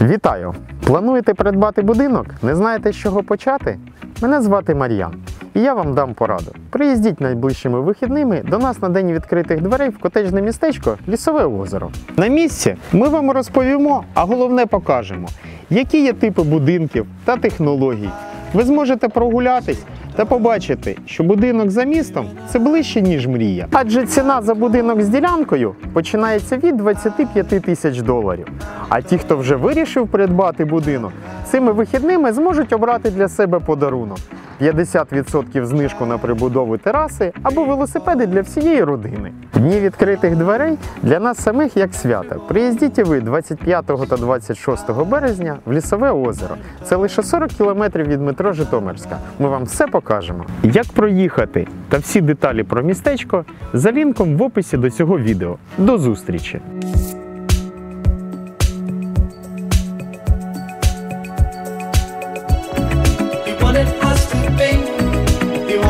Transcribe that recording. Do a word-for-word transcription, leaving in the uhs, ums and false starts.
Вітаю! Плануєте придбати будинок? Не знаєте, з чого почати? Мене звати Мар'ян, і я вам дам пораду. Приїздіть найближчими вихідними до нас на день відкритих дверей в котеджне містечко Лісове озеро. На місці ми вам розповімо, а головне покажемо, які є типи будинків та технологій. Ви зможете прогулятись та побачити, що будинок за містом – це ближче, ніж мрія. Адже ціна за будинок з ділянкою починається від двадцяти п'яти тисяч доларів. А ті, хто вже вирішив придбати будинок, цими вихідними зможуть обрати для себе подарунок – п'ятдесят відсотків знижку на прибудову тераси або велосипеди для всієї родини. Дні відкритих дверей для нас самих як свято. Приїздіть і ви двадцять п'ятого та двадцять шостого березня в Лісове озеро. Це лише сорок кілометрів від метро Житомирська. Ми вам все покажемо. Як проїхати та всі деталі про містечко за лінком в описі до цього відео. До зустрічі!